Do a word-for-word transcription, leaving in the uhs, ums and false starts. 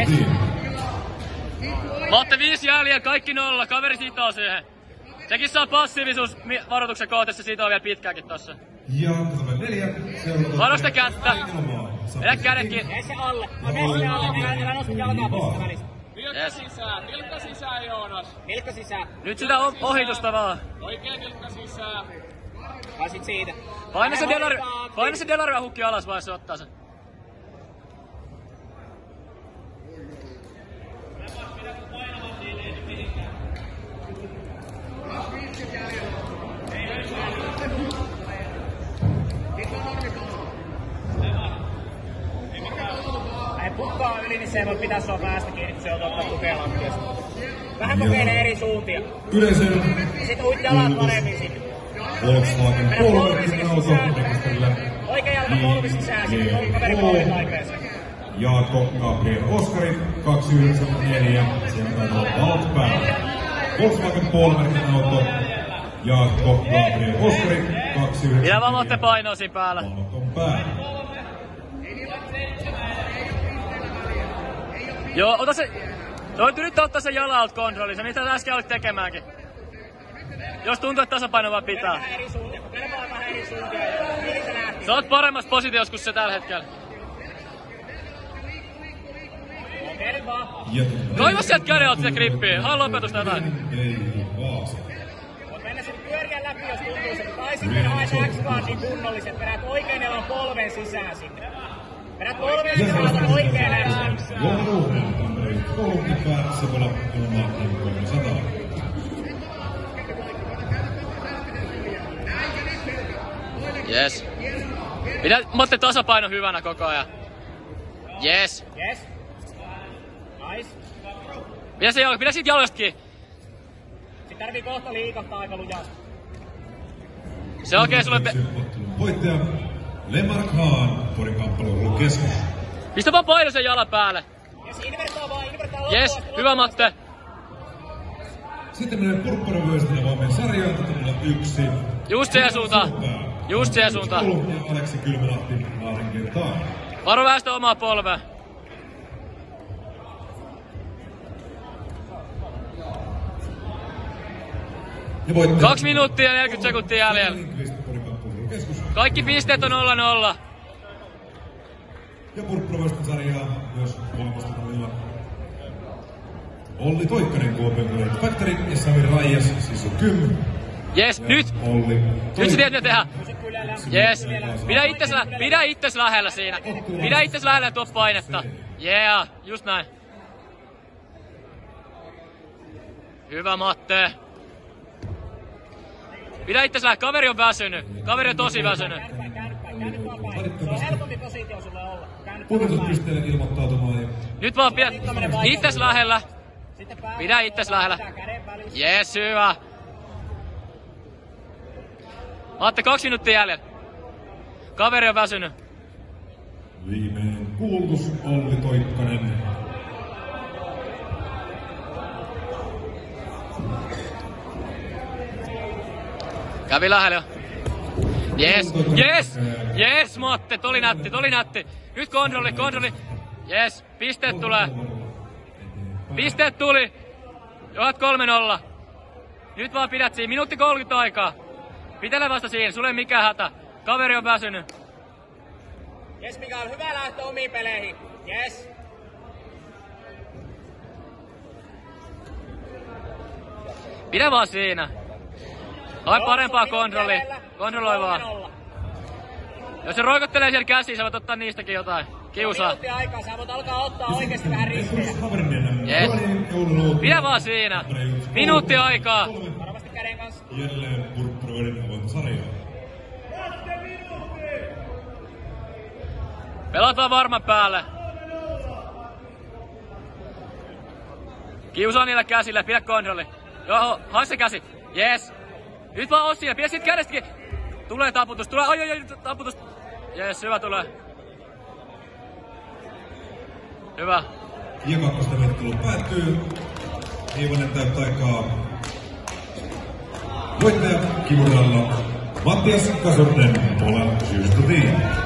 Yes. Matte viisi jäljellä, kaikki nolla, kaveri sitoo siihen. Sekin saa passiivisuusvaroituksen kohteessa, siitä on vielä pitkääkin tossa. Ja tämä neljä. Varo sitä kättä. Vedä kädetkin. Jäi se alle. Mä se alle, älä nosta jalkaa pois välistä. Nilkka sisään, nilkka sisään Joonas. Nilkka sisään. Nyt sitä ohitusta vaan. Oikein nilkka sisään. Vai sit siitä. Paina se delari, paina se delaria hukki alas vai se ottaa sen. Ei pukkaa yli, niin se ei voi pitää sua päästä kiinni, kun se joutuu ottaa tukea lattiasta. Vähän kokeilee eri suuntia. Yleisön Sit uit jalat paremmin sinne. Volkswagen polvinen auto. Oikein jalka polvi sisään, sinne on kaveri polvi taikeeseen. Jaakko Gabriel Oskari kaksi yhdeksän neljä. Sieltä taitaa olla valot päällä. Volkswagen polvinen auto. Jaakko Gabriel Oskari kaksi yhdeksän neljä. Minä vaan Matte painoa siinä päällä. Valot on päällä. Joo, ota se... Voit yrittää ottaa sen jalan alta kontrolliin, se mitä äsken olit tekemäänkin. Jos tuntuu, että tasapaino vaan pitää. Vähän eri suuntia, kun kelpaa vähän eri suuntia. Mihin se lähti? Sä oot paremmassa positiossa kuin se tällä hetkellä. Kelpaa. Kaiva sieltä käden alta sitä grippiä, hae lopetusta jotain. Voit mennä sen pyöriä läpi, jos tuntuu sen. Tai sitten haet X-Guardin kunnollisen. Vedät oikein jalan polven sisään sinne. Vedät polven sisään, otat oikein X-Guardin. Koulutti päässä voida ilmaa kolmesataa. Jes. Pidä Matte tasapaino hyvänä koko ajan. Jes. Jes. Nice. Pidä, se, pidä siitä jaloista kiinni. Sitten tarvii kohta liikahtaa aika lujaa. Se on okei sulle... Pe- Voittaja Lemar Khan, Porin kamppailuun keskus. Pistä vaan paino sen jalan päälle. Jes, invertaa vaan, invertaa loppuun. Jes, hyvä Matte. Sitten menee purppuravyöstänä voimen sarjaan, tätä tulee yksi. Just siihen suuntaan. Just siihen suuntaan. Ja Aleksi Kylmälahti Lahden kertaan. Varo vähän sitä omaa polvea. Ja voittaja... Kaksi minuuttia ja neljäkymmentä sekuntia jäljellä. Kaikki pisteet on nolla nolla. Ja purppuravyöstän sarjaa myös kolmasta tallilla. Olli Toikkanen Kuopion Great Factory ja Sami Raijas, siis on Kym. Jes, nyt! Olli Nyt sä tiedät mitä tehdä. Jes. Pidä itses, lä- pidä itses lähellä siinä. Pidä itses lähellä ja tuo painetta. Yeah, just näin. Hyvä Matte. Pidä itses lähellä, kaveri on väsynyt. Kaveri on tosi väsynyt. Se on helpompi positio sulle olla. Pudotuspisteelle ilmoittautumaan. Ja... Nyt vaan pidä itses lähellä. Pidä itses lähellä. Jes, hyvä. Matte, kaksi minuuttia jäljellä. Kaveri on väsynyt. Viimeinen kuulutus Olli Toikkanen. Kävi lähellä jo. Jes, jes, jes Matte, tuli nätti, tuli nätti. Nyt kontrolli, kontrolli. Jes, pisteet tulee. Pisteet tuli. Johat kolme nolla. Nyt vaan pidät siinä, minuutti kolmekymmentä aikaa. Pitele vasta siinä, sulle ei mikään hätä. Kaveri on väsynyt. Jes Mikael, hyvä lähtö omiin peleihin. Jes. Pidä vaan siinä. Hae parempaa kontrolli. Kontrolloi vaan. Jos se roikottelee siellä käsiin, sä voit ottaa niistäkin jotain. Kiusaa. Minuutti aikaa, sä voit alkaa ottaa oikeesti vähän riskejä. Yes. Pidä vaan siinä. Minuutti aikaa. Varmasti käden kanssa. Jälleen purppuravyöstän avointa sarjaa. Pelataan varman päälle. Kiusaa niillä käsillä, pidä kontrolli. Joo, hae se käsi. Yes. Nyt vaan oo siinä, pidä siitä kädestäkin. Tulee taputus, tulee, oi oi oi, taputus. Yes, hyvä tulee. Hyvä. Ja kakkosta menettely päättyy. Heivonen täyttä aikaa. Voittaja Kimuralla Mattias Kasurnen, Pola Syystätiin.